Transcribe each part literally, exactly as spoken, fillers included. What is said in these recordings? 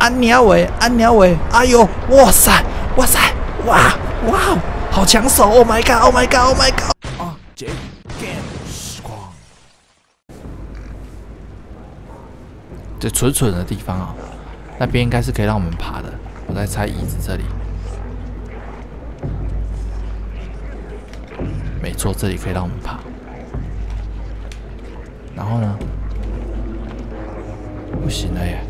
安鸟尾，安鸟尾，哎呦，哇塞，哇塞，哇哇，好抢手 ！Oh my god，Oh my god，Oh my god！ 啊，这 game 时光，这蠢蠢的地方啊，那边应该是可以让我们爬的。我在猜椅子这里，没错，这里可以让我们爬。然后呢？不行了耶！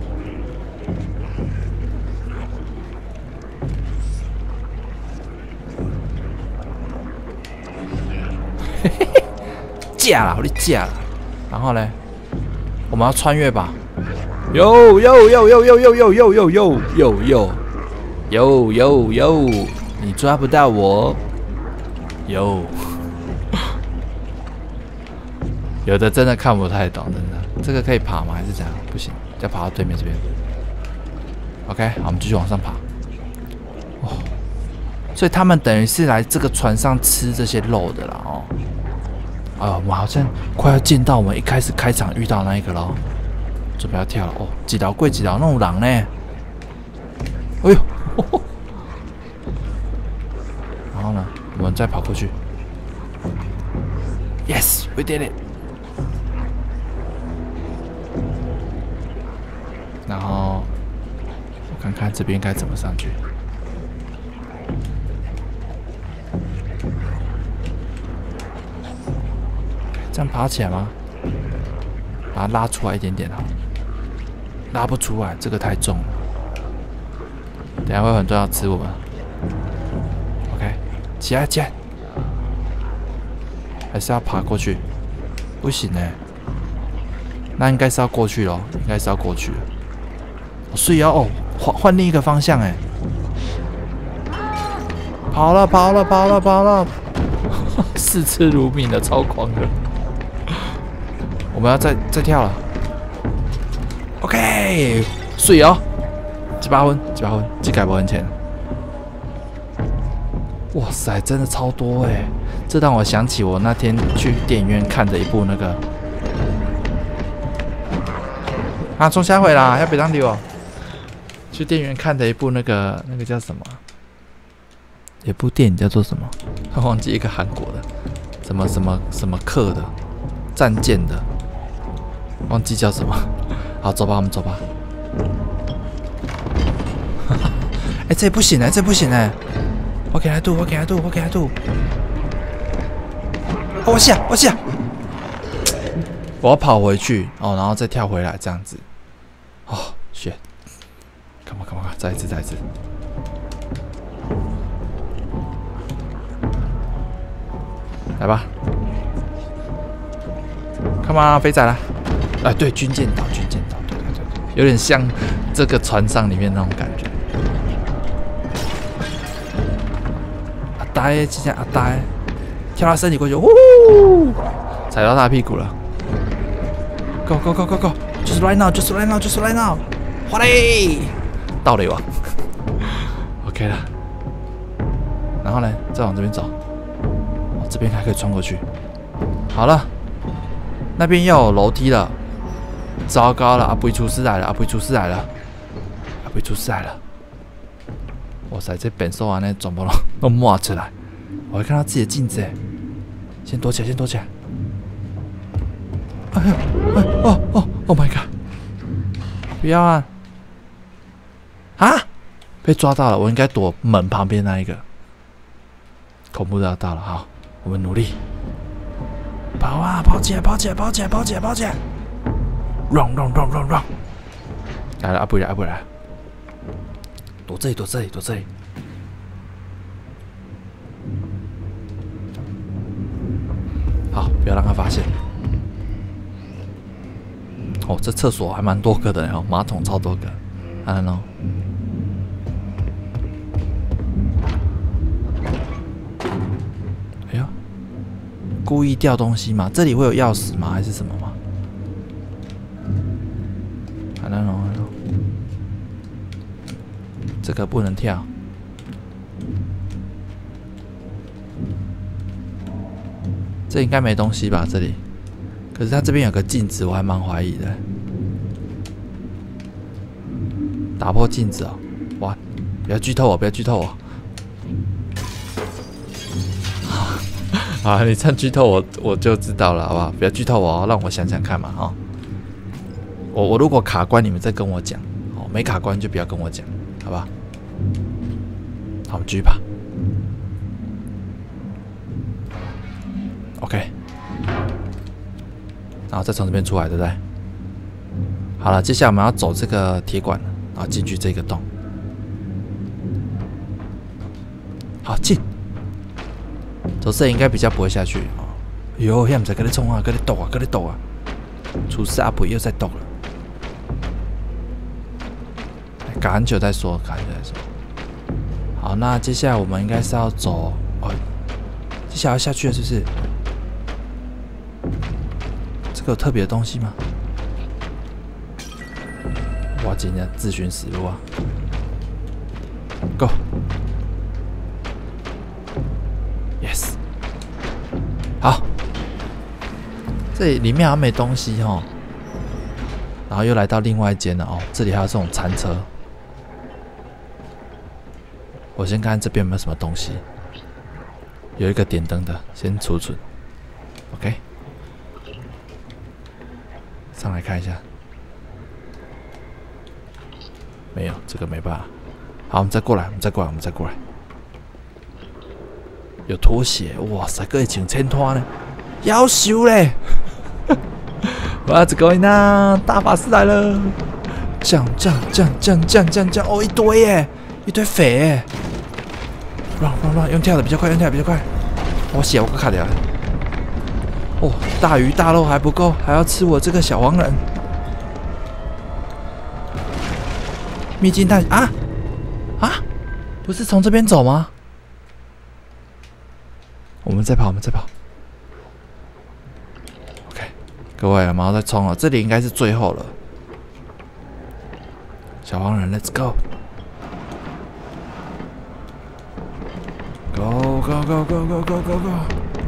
嘿嘿嘿，架了，我的架了。然后呢？我们要穿越吧？哟哟哟哟哟哟哟哟哟哟哟哟哟哟哟！你抓不到我！哟，有的真的看不太懂，真的。这个可以爬吗？还是怎样？不行，要爬到对面这边。OK， 好，我们继续往上爬。哦，所以他们等于是来这个船上吃这些肉的啦，哦。啊，我们好像快要见到我们一开始开场遇到那一个了，准备要跳了哦。几条贵几条那种狼呢？哎呦！呵呵然后呢，我们再跑过去。Yes, we did it. 然后我看看这边该怎么上去。这样爬起来吗？把它拉出来一点点好。拉不出来，这个太重了。等一下会有很多人要吃我们。OK， 起来起来。还是要爬过去？不行哎、欸。那应该是要过去咯，应该是要过去了。所以要哦，换换另一个方向哎！跑了跑了跑了跑了，视之如命的，超狂的。我们要再再跳了。OK， 水哦，几百分几百分，几百分钱。哇塞，真的超多哎！这让我想起我那天去电影院看的一部那个啊，冲下回啦，要别让溜哦。去电影院看的一部那个那个叫什么？有部电影叫做什么？我忘记一个韩国的，什么什么什么课的，战舰的，忘记叫什么。好，走吧，我们走吧。哎、欸，这不行哎、欸，这不行哎、欸！我给他渡，我给他渡，我给他渡。哦，我下，我下。我要跑回去哦，然后再跳回来，这样子。哦，shit。Come on, come on, 再一次，再一次。来吧 ，Come on， 飞仔来！哎，对，军舰岛，军舰岛，对对对，有点像这个船上里面那种感觉。阿呆，之前阿呆跳他身体过去，呼，踩到他屁股了。Go go go go go， 就是 right now， 就是 right now， 就是 right now， 哗嘞！到了哇 ，OK 了。然后呢，再往这边走，哦，这边还可以穿过去。好了，那边又有楼梯了。糟糕了，阿贝出事来了，阿贝出事来了，阿贝出事来了。哇塞，这本兽啊，那全部都都抹出来。我还看到自己的镜子哎，先躲起来，先躲起来。哎呦，哎哦哦 ，Oh my god！ 不要啊！啊！被抓到了，我应该躲门旁边那一个。恐怖的要到了，好，我们努力跑啊，跑起来，跑起来，跑起来，跑起来，跑起来 ！Run run run run run！ 来了，阿布来，阿布来，躲这里，躲这里，躲这里。好，不要让他发现。哦，这厕所还蛮多个的哦，马桶超多个。I don't know。哎呦，故意掉东西吗？这里会有钥匙吗？还是什么吗 ？I don't know。这个不能跳。这应该没东西吧？这里。可是它这边有个镜子，我还蛮怀疑的。 打破镜子哦！哇，不要剧透我，不要剧透我。好，你这样剧透我，我就知道了，好不好？不要剧透我哦，让我想想看嘛，哈、哦。我我如果卡关，你们再跟我讲，哦，没卡关就不要跟我讲，好吧？好，我们继续吧。OK， 然后再从这边出来，对不对？好了，接下来我们要走这个铁管，然后进去这个洞。好，进。走这应该比较不会下去哦。哟，现在在跟你冲啊，跟你斗啊，跟你斗啊！厨师阿婆又在斗了。赶很久再说，赶很久再说。好，那接下来我们应该是要走哦，接下来要下去了，是不是？这个有特别的东西吗？哇，今天自寻死路啊 ！Go！ Yes， 好，这里面好像没东西哦。然后又来到另外一间了哦，这里还有这种餐车。我先看看这边有没有什么东西，有一个点灯的，先储存。OK， 上来看一下，没有，这个没办法。好，我们再过来，我们再过来，我们再过来。有拖鞋，哇塞，搁会穿衬拖呢，夭寿嘞！What's going on？ 大法师来了！降降降降降降降！哦，一堆耶，一堆肥耶！乱乱乱，用跳的比较快，用跳的比较快。我血我卡掉了。哦，大鱼大肉还不够，还要吃我这个小黄人。秘境探啊啊！不是从这边走吗？我们再跑，我们再跑。OK， 各位，马上再冲了，这里应该是最后了。小黄人 ，Let's go！ Go go go go go go go go！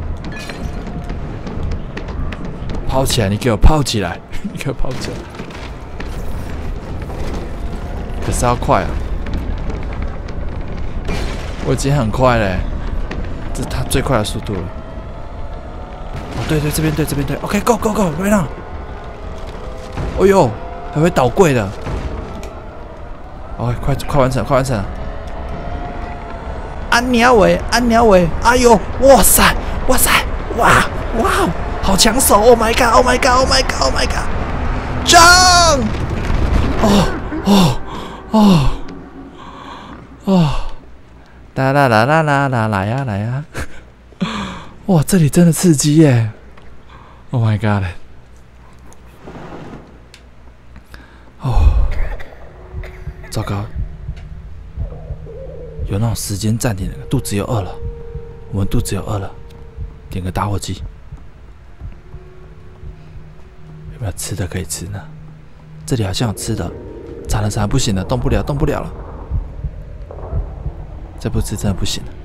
跑起来！你给我跑起来！你给我跑起来！可是要快啊！我已经很快嘞。这是他最快的速度了。哦，对对，这边对，这边对。OK，Go Go Go，right now！ 哦呦，还会倒柜的。OK， 快快完成，快完成了。安鸟尾，安鸟尾，哎呦，哇塞，哇塞，哇哇，好抢手 ！Oh my god！Oh my god！Oh my god！Oh my god！ Jump！ 哦哦哦哦！啦啦啦啦啦啦，来呀来呀！哇，这里真的刺激耶 ！Oh my god！ 哦，糟糕，有那种时间暂停的，肚子又饿了，我们肚子又饿了，点个打火机，有没有吃的可以吃呢？这里好像有吃的，惨了惨了，不行了，动不了动不了了。再不吃真的不行了。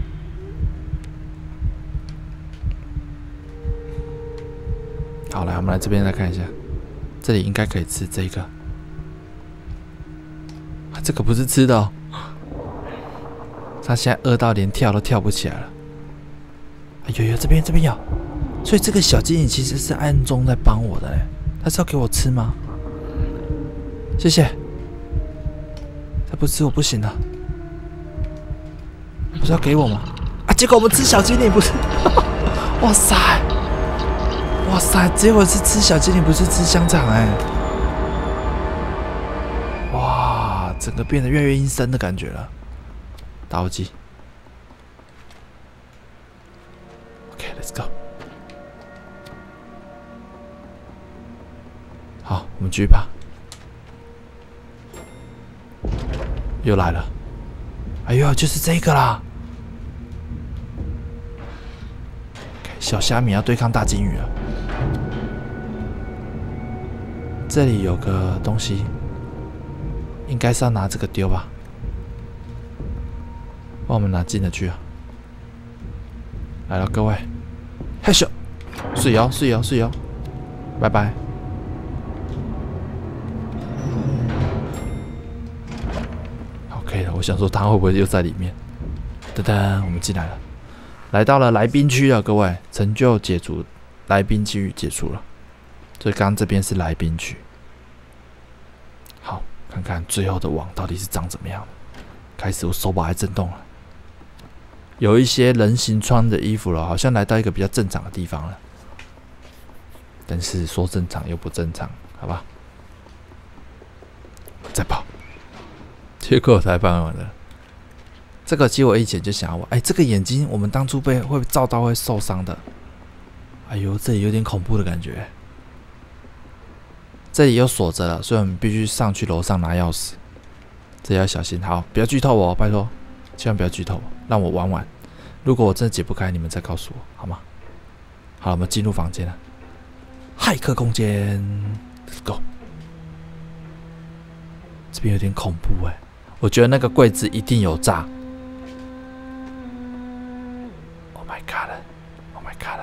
好，来，我们来这边来看一下，这里应该可以吃这个。啊，这个不是吃的哦。他现在饿到连跳都跳不起来了。哎呦呦，这边这边有，所以这个小精灵其实是暗中在帮我的嘞。他是要给我吃吗？谢谢。再不吃我不行了。不是要给我吗？啊！结果我们吃小精灵不是？哇塞！哇塞！结果是吃小精灵，不是吃香肠哎、欸！哇，整个变得越来越阴森的感觉了。打火机。OK，Let's go。好，我们继续爬。又来了。哎呦，就是这个啦！小虾米要对抗大金鱼了。这里有个东西，应该是要拿这个丢吧？帮我们拿进得去啊！来了，各位，嘿咻，睡哦，睡哦，睡哦，拜拜。 OK 了。我想说他会不会又在里面？噔噔，我们进来了，来到了来宾区了，各位，成就解除，来宾区解除了。所以刚刚这边是来宾区。好，看看最后的网到底是长怎么样。开始，我手把还震动了。有一些人形穿的衣服了，好像来到一个比较正常的地方了。但是说正常又不正常，好吧？再跑，结果我才办完了。这个其实我以前就想要玩，哎，这个眼睛我们当初被会照到会受伤的。哎呦，这里有点恐怖的感觉。这里又锁着了，所以我们必须上去楼上拿钥匙。这里要小心，好，不要剧透我，拜托，千万不要剧透我，让我玩玩。如果我真的解不开，你们再告诉我，好吗？好，我们进入房间了。骇客空间 ，Let's go。这边有点恐怖哎、欸，我觉得那个柜子一定有诈。Oh my god！Oh my god！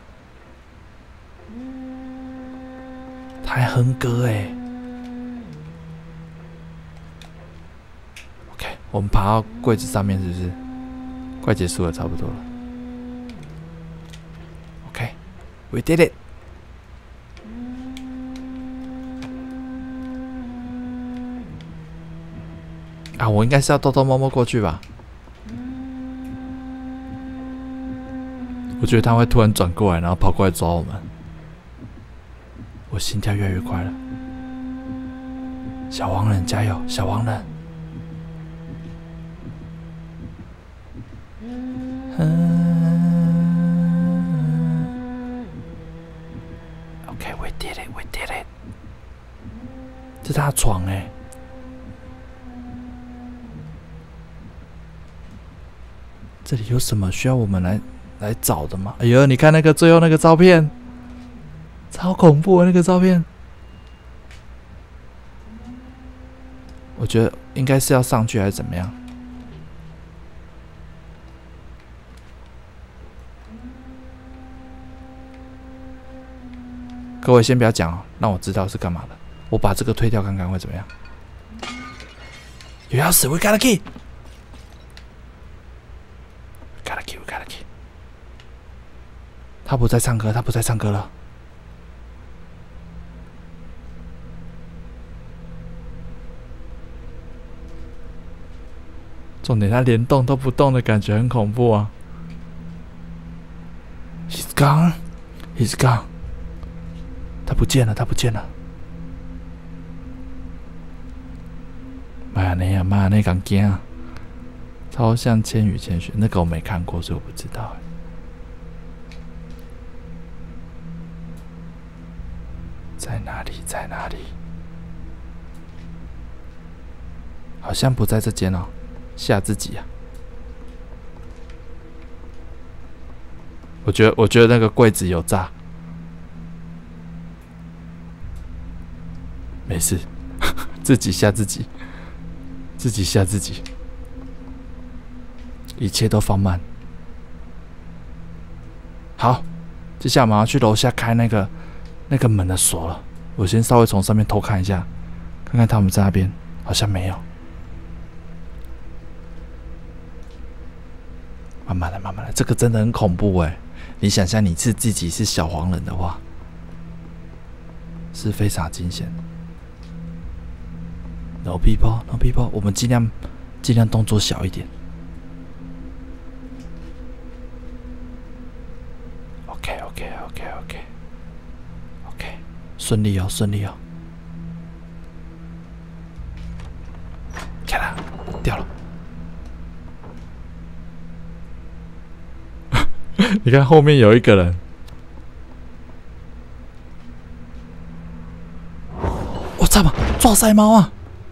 他还哼歌哎、欸。OK， 我们爬到柜子上面是不是？快结束了，差不多了。OK，we did it。啊，我应该是要偷偷摸摸过去吧？我觉得他会突然转过来，然后跑过来抓我们。我心跳越来越快了。小黄人加油，小黄人！嗯 OK，we did it，we did it。这是他的床哎、欸。这里有什么需要我们来来找的吗？哎呦，你看那个最后那个照片，超恐怖的那个照片。我觉得应该是要上去还是怎么样？各位先不要讲哦，让我知道是干嘛的。我把这个推掉看看会怎么样？有钥匙 ，We got a key。Got a key, we got a key。他不再唱歌，他不再唱歌了。重点，他连动都不动的感觉很恐怖啊。He's gone, he's gone。他不见了，他不见了。妈呀，你啊妈，那敢惊啊！超像《千与千寻》，那个我没看过，所以我不知道。在哪里？在哪里？好像不在这间哦，吓自己啊！我觉得，我觉得那个柜子有诈。没事，自己吓自己，自己吓自己。一切都放慢。好，接下来我们要去楼下开那个那个门的锁了。我先稍微从上面偷看一下，看看他们在那边，好像没有。慢慢的，慢慢的，这个真的很恐怖哎！你想象你是自己是小黄人的话，是非常惊险。No people, no people， 我们尽量尽量动作小一点。OK, OK, OK, OK, OK， 顺利哦，顺利哦。看啦，掉了。你看后面有一个人。我操嘛，抓塞猫啊！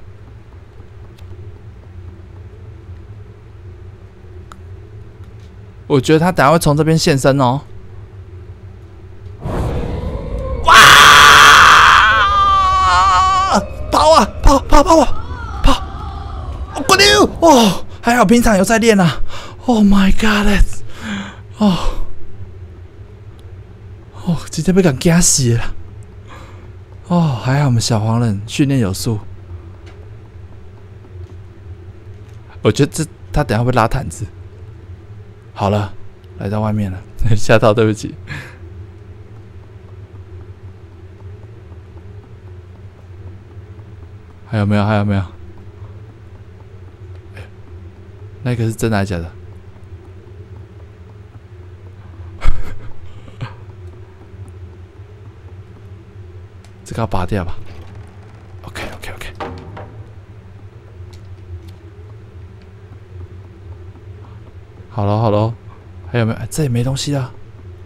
我觉得他等下会从这边现身哦。哇！跑啊，跑跑跑跑跑！我溜！哦，还好平常有在练啊。Oh my god！ 哦哦，直接被敢惊死了。哦，还好我们小黄人训练有素。 我觉得这他等下会拉毯子。好了，来到外面了，吓到，对不起。还有没有？还有没有？那个是真的还是假的？这个要拔掉吧 ？OK OK OK。好了好了，还有没有？这也没东西啊。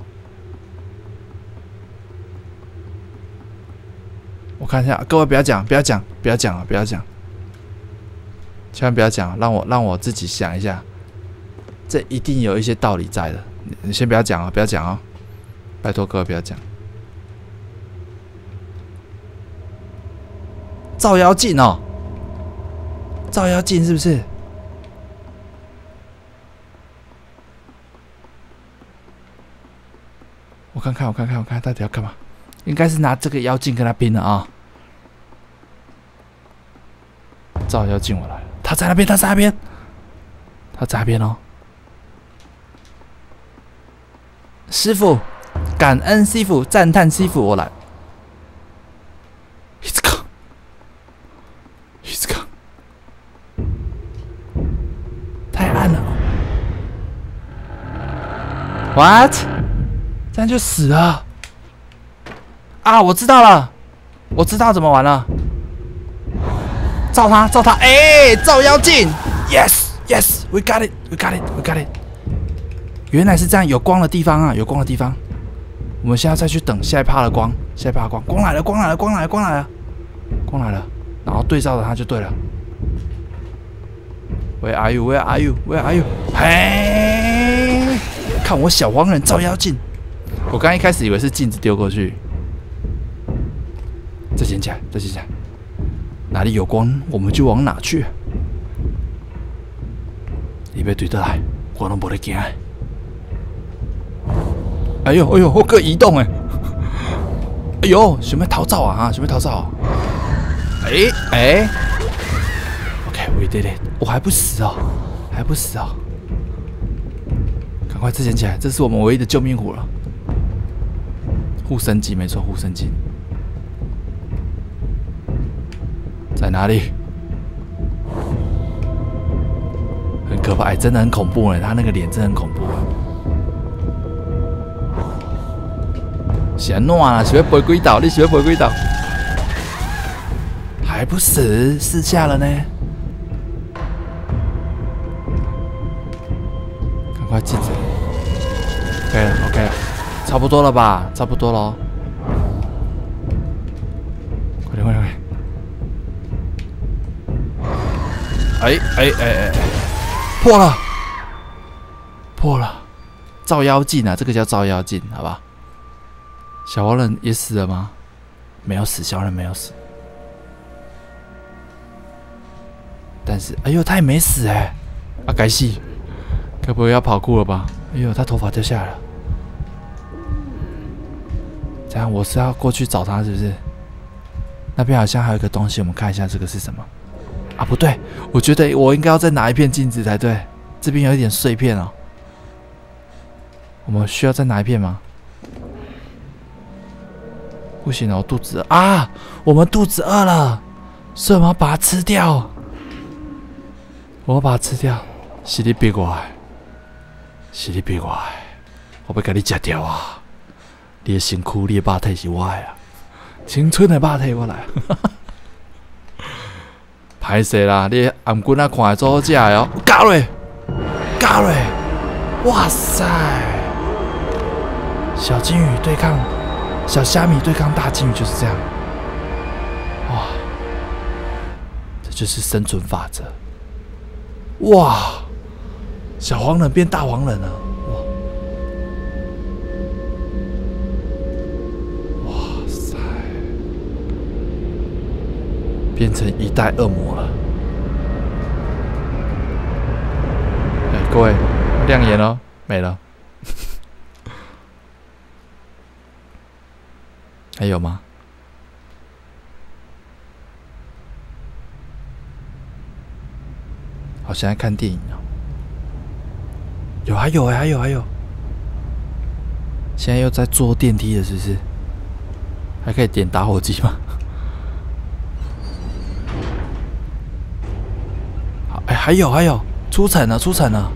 我看一下，各位不要讲，不要讲，不要讲啊，不要讲，千万不要讲，让我让我自己想一下。这一定有一些道理在的，你你先不要讲啊，不要讲啊，拜托各位不要讲。照妖镜哦，照妖镜是不是？我看看，我看看，我看看，到底要干嘛？应该是拿这个妖镜跟他拼了啊！照妖镜，我来了，他在那边，他在那边，他在那边哦。师傅，感恩师傅，赞叹师傅，我来。一直看，一直看，太暗了。What？ 这样就死了。啊，我知道了，我知道怎么玩了。照他，照他，哎、欸，照妖镜 ，yes yes，we got it，we got it，we got it。原来是这样，有光的地方啊，有光的地方。我们现在再去等下一趴的光，下一趴的光，光来了，光来了，光来了，光来了，光来了，然后对照着它就对了。Where are you? Where are you? Where are you? 嘿，看我小黄人照妖镜。我刚一开始以为是镜子丢过去，再捡起来，再捡起来。哪里有光，我们就往哪去。你要对得来，我拢无得惊。哎呦哎呦，我个移动哎！哎呦，想要逃走啊哈，想要逃走、啊。哎哎 ，OK，we did it， 我还不死哦，还不死哦。赶快再捡起来，这是我们唯一的救命虎了。护身镜，没错，护身镜在哪里？很可怕，哎，真的很恐怖哎，他那个脸真的很恐怖。是安怎啦？是要飞几道？你是要飞几道？还不死，四下了呢。赶快记着。OK 了 ，OK 了，差不多了吧？差不多了。快点，快点，快点！哎哎哎哎哎！破了，破了！照妖镜啊，这个叫照妖镜，好吧？小黄人也死了吗？没有死，小黄人没有死。但是，哎呦，他也没死哎、欸！啊，该死！该不会要跑酷了吧？哎呦，他头发掉下来了。这样，我是要过去找他，是不是？那边好像还有一个东西，我们看一下这个是什么？啊，不对，我觉得我应该要再拿一片镜子才对。这边有一点碎片哦。我们需要再拿一片吗？不行了，我肚子饿啊！我们肚子饿了，所以我们要把它吃掉。我要把它吃掉，是你逼我的，是你逼我的，我要把你吃掉啊！你的身躯，你的肉体是我的啊，青春的肉体我来。歹势啦，你颔棍啊看会做好食的哦，加落，加落，哇塞！小金鱼对抗。小虾米对抗大金鱼就是这样，哇！这就是生存法则。哇！小黄人变大黄人了，哇！哇塞！变成一代恶魔了。哎，各位，亮眼了，没了。还有吗？ 好，现在看电影啊。有，还有哎，还有还有。现在又在坐电梯了，是不是？还可以点打火机吗？好，哎，还有还有，出城了，出城了！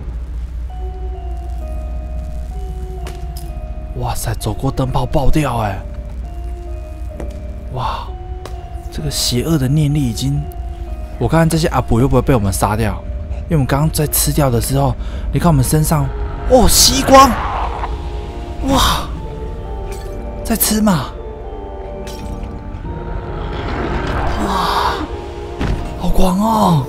哇塞，走过灯泡爆掉哎！哇，这个邪恶的念力已经……我看看这些阿伯会不会被我们杀掉？因为我们刚刚在吃掉的时候，你看我们身上，哦，吸光！哇，在吃嘛？哇，好狂哦！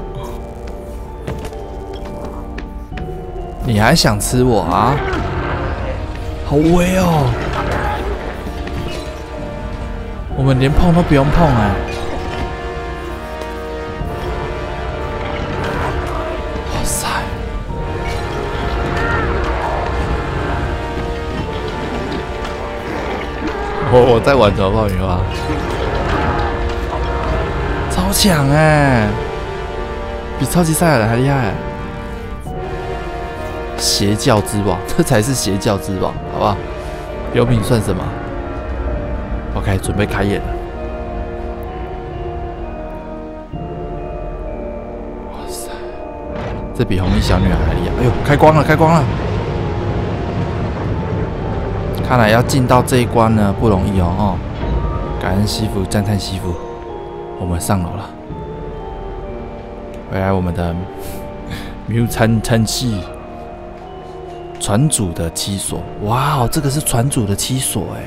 你还想吃我啊？好威哦！我们连碰都不用碰哎！哇塞！我我在玩什么爆米花？超强哎！比超级赛亚人还厉害！邪教之王，这才是邪教之王，好不好？有品算什么 ？OK， 准备开演了。哇塞，这比红衣小女孩还厉害！哎呦，开光了，开光了！看来要进到这一关呢，不容易哦。哦，感恩师傅，赞叹师傅，我们上楼了。回来我们的谬参参系。船主的七所，哇哦，这个是船主的七所哎！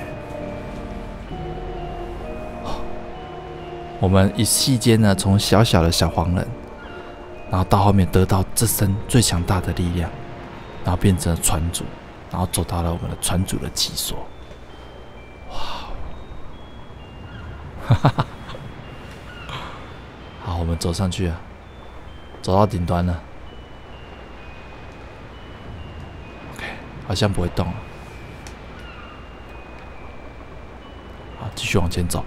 我们一夕间呢，从小小的小黄人，然后到后面得到这身最强大的力量，然后变成了船主，然后走到了我们的船主的七所，哇！哈哈哈！好，我们走上去了，走到顶端了。好像不会动了，好，继续往前走。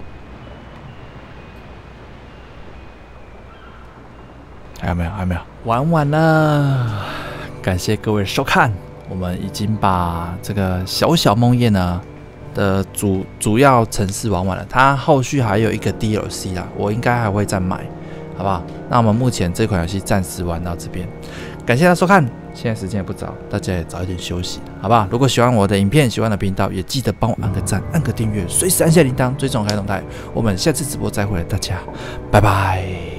还有没有？还有没有？玩完了，感谢各位收看。我们已经把这个小小梦魇呢的主主要城市玩完了，它后续还有一个 D L C 啦，我应该还会再买，好不好？那我们目前这款游戏暂时玩到这边，感谢大家收看。现在时间也不早，大家也早一点休息，好不好？如果喜欢我的影片，喜欢我的频道，也记得帮我按个赞，按个订阅，随时按下铃铛，追踪我开动态。我们下次直播再会，大家拜拜。